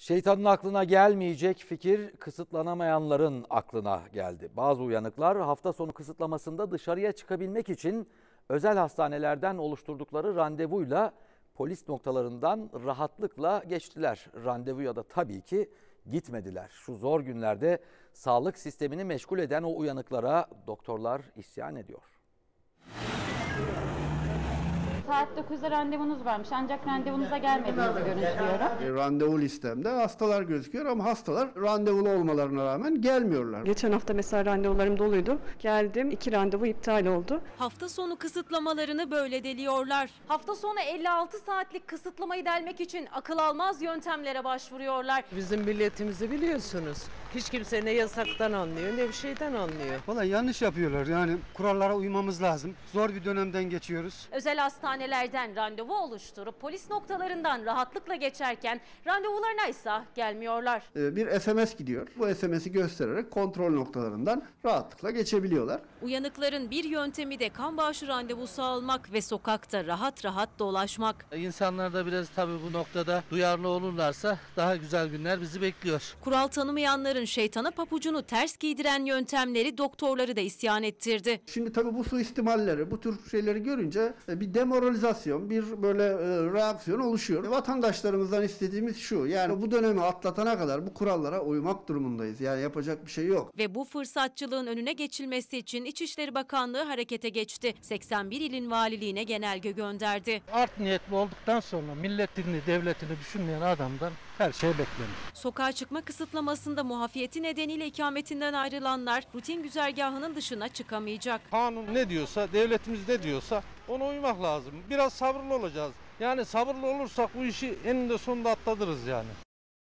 Şeytanın aklına gelmeyecek fikir kısıtlanamayanların aklına geldi. Bazı uyanıklar hafta sonu kısıtlamasında dışarıya çıkabilmek için özel hastanelerden oluşturdukları randevuyla polis noktalarından rahatlıkla geçtiler. Randevuya da tabii ki gitmediler. Şu zor günlerde sağlık sistemini meşgul eden o uyanıklara doktorlar isyan ediyor. Saat 9'da randevunuz varmış ancak randevunuza gelmediğinizi görüntülüyorum. Randevu listemde hastalar gözüküyor ama hastalar randevulu olmalarına rağmen gelmiyorlar. Geçen hafta mesela randevularım doluydu. Geldim, 2 randevu iptal oldu. Hafta sonu kısıtlamalarını böyle deliyorlar. Hafta sonu 56 saatlik kısıtlamayı delmek için akıl almaz yöntemlere başvuruyorlar. Bizim milletimizi biliyorsunuz. Hiç kimse ne yasaktan anlıyor ne bir şeyden anlıyor. Vallahi yanlış yapıyorlar, yani kurallara uymamız lazım. Zor bir dönemden geçiyoruz. Özel hastanelerden randevu oluşturup polis noktalarından rahatlıkla geçerken randevularına ise gelmiyorlar. Bir SMS gidiyor. Bu SMS'i göstererek kontrol noktalarından rahatlıkla geçebiliyorlar. Uyanıkların bir yöntemi de kan bağışı randevusu almak ve sokakta rahat rahat dolaşmak. İnsanlar da biraz tabii bu noktada duyarlı olurlarsa daha güzel günler bizi bekliyor. Kural tanımayanların şeytana papucunu ters giydiren yöntemleri doktorları da isyan ettirdi. Şimdi tabii bu suistimalleri, bu tür şeyleri görünce bir demoralizasyon, bir böyle reaksiyon oluşuyor. Vatandaşlarımızdan istediğimiz şu, yani bu dönemi atlatana kadar bu kurallara uymak durumundayız. Yani yapacak bir şey yok. Ve bu fırsatçılığın önüne geçilmesi için İçişleri Bakanlığı harekete geçti. 81 ilin valiliğine genelge gönderdi. Art niyetli olduktan sonra milletini, devletini düşünmeyen adamdan her şey beklenir. Sokağa çıkma kısıtlamasında muafiyeti nedeniyle ikametinden ayrılanlar rutin güzergahının dışına çıkamayacak. Kanun ne diyorsa, devletimiz ne diyorsa ona uymak lazım. Biraz sabırlı olacağız. Yani sabırlı olursak bu işi eninde sonunda atlatırız yani.